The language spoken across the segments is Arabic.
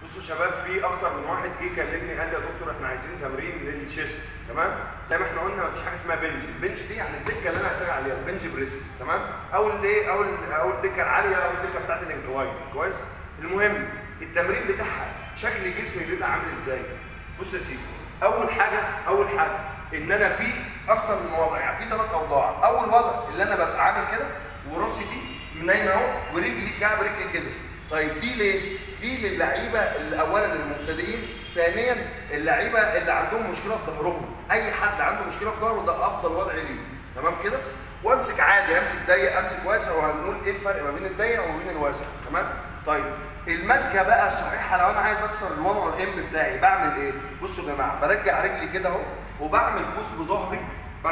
بصوا شباب، في اكتر من واحد جه كلمني قال لي يا دكتور احنا عايزين تمرين للشيست. تمام؟ زي ما احنا قلنا مفيش حاجه اسمها بنج، البنج دي يعني الدكه اللي انا هشتغل عليها، البنج بريس. تمام؟ او الايه، او الدكه العاليه، او الدكه بتاعت الانكلاين. كويس؟ المهم التمرين بتاعها شكل جسمي بيبقى عامل ازاي؟ بص يا سيدي، اول حاجه ان انا في اكتر من وضع، يعني في 3 اوضاع. اول وضع اللي انا ببقى عامل كده وراسي دي نايمه اهو، ورجلي كعب رجلي كده. طيب دي ليه؟ دي للعيبه اللي اولا المبتدئين، ثانيا اللعيبه اللي عندهم مشكله في ظهرهم. اي حد عنده مشكله في ظهره ده افضل وضع ليه. تمام كده؟ وامسك عادي، امسك ضيق امسك واسع، وهنقول ايه الفرق ما بين الضيق وما بين الواسع. تمام؟ طيب المسكه بقى الصحيحه لو انا عايز اكسر ال1 والام بتاعي بعمل ايه؟ بصوا يا جماعه، برجع رجلي كده اهو وبعمل قوس بظهري،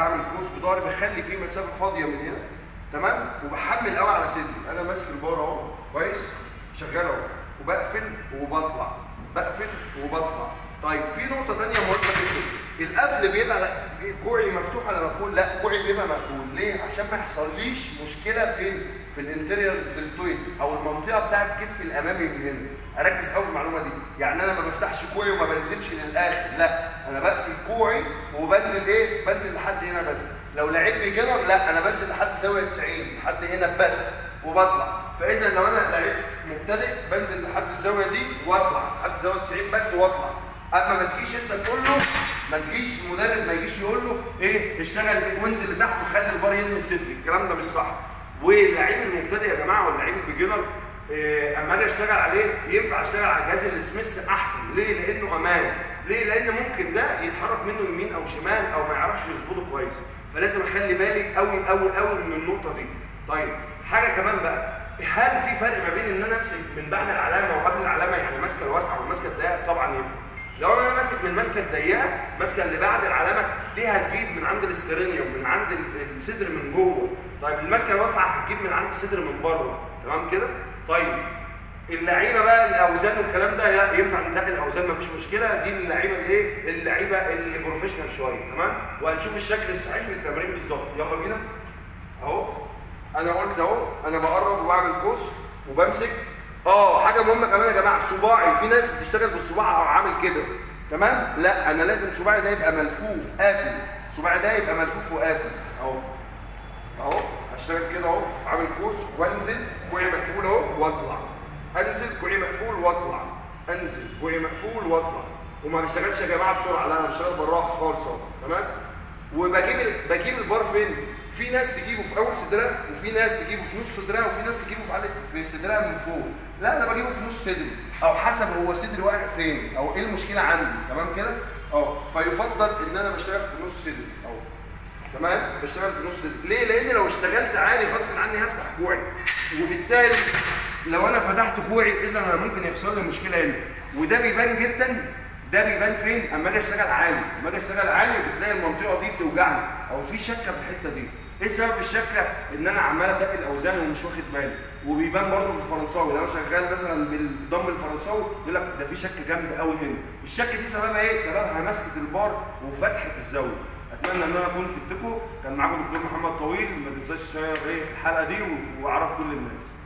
بخلي فيه مسافه فاضيه من هنا. تمام؟ وبحمل قوي على صدري، انا ماسك البار اهو كويس؟ شغال اهو، وبقفل وبطلع، بقفل وبطلع. طيب في نقطه ثانيه مهمه جدا، القفل بيبقى كوعي مفتوح ولا مقفول؟ لا، كوعي بيبقى مقفول. ليه؟ عشان ما يحصليش مشكله فين؟ في الانتيريور دلتويد او المنطقه بتاعه الكتف الامامي من هنا. اركز قوي في المعلومه دي، يعني انا ما بفتحش كوعي وما بنزلش للاخر، لا، انا بقفل كوعي وبنزل ايه؟ بنزل لحد هنا بس. لو لعيب بيجنر لا، انا بنزل لحد زاويه 90 لحد هنا بس وبطلع. فاذا لو انا لعيب مبتدئ بنزل لحد الزاويه دي واطلع لحد زاويه 90 بس واطلع. اما ما تجيش انت تقول له، ما تجيش المدرب ما يجيش يقول له ايه اشتغل وانزل لتحت وخلي البار يلمس صدري، الكلام ده مش صح. واللعيب المبتدئ يا جماعه واللعيب البيجنر اما اجي اشتغل عليه ينفع اشتغل على جهاز السميث احسن. ليه؟ لانه امان. ليه؟ لان ممكن ده يتحرك منه يمين او شمال او ما يعرفش يظبطه كويس، فلازم اخلي بالي قوي قوي قوي من النقطه دي. طيب حاجه كمان بقى، هل في فرق ما بين ان انا امسك من بعد العلامه وقبل العلامه، يعني ماسكه الواسعه والماسكه الضيقه؟ طبعا ينفع. لو انا ماسك من الماسكه الضيقه، ماسكه اللي بعد العلامه دي هتجيب من عند الاسترينيوم، من عند الصدر من جوه. طيب الماسكه الواسعه هتجيب من عند الصدر من بره. تمام كده؟ طيب اللعيبه بقى الاوزان والكلام ده لا ينفع ننتقل الاوزان مفيش مشكله، دي اللعيبه الايه؟ اللعيبه اللي بروفيشنال شويه. تمام؟ وهنشوف الشكل الصحيح للتمرين بالظبط. يلا بينا. اهو انا قلت اهو، انا بقرب وبعمل قوس وبمسك. حاجه مهمه كمان يا جماعه، صباعي، في ناس بتشتغل بالصباع عامل كده. تمام؟ لا، انا لازم صباعي ده يبقى ملفوف قافل، صباعي ده يبقى ملفوف وقافل اهو هشتغل كده اهو، عامل قوس وانزل كوعي مقفول اهو واطلع، انزل كوعي مقفول واطلع، انزل كوعي مقفول واطلع. وما بشتغلش يا جماعه بسرعه، لا انا بشتغل بالراحه خالص اهو. تمام؟ وبجيب البار فين؟ في ناس تجيبه في اول صدرها، وفي ناس تجيبه في نص صدرها، وفي ناس تجيبه في صدرها من فوق. لا انا بجيبه في نص صدري، او حسب هو صدري واقع فين او ايه المشكله عندي. تمام كده؟ فيفضل ان انا بشتغل في نص صدري اهو. تمام؟ بشتغل في نص صدري. ليه؟ لان لو اشتغلت عالي غصب عني هفتح كوعي، وبالتالي لو انا فتحت كوعي اذا انا ممكن يحصل لي مشكله هنا. وده بيبان جدا، ده بيبان فين؟ اما اجي اشتغل عالي، اما اجي اشتغل عالي بتلاقي المنطقه دي بتوجعني او في شكه في الحته دي. ايه سبب الشكه؟ ان انا عمال اتقل اوزان ومش واخد بالي. وبيبان برضه في الفرنساوي، لو انا شغال مثلا بالضم الفرنساوي يقول لك ده في شكه جامده قوي هنا. الشكه دي سببها ايه؟ سببها مسكه البار وفتحه الزاويه. اتمنى ان انا اكون فدتكم. كان معاكم دكتور محمد طويل. ما تنساش الحلقه دي واعرف كل الناس.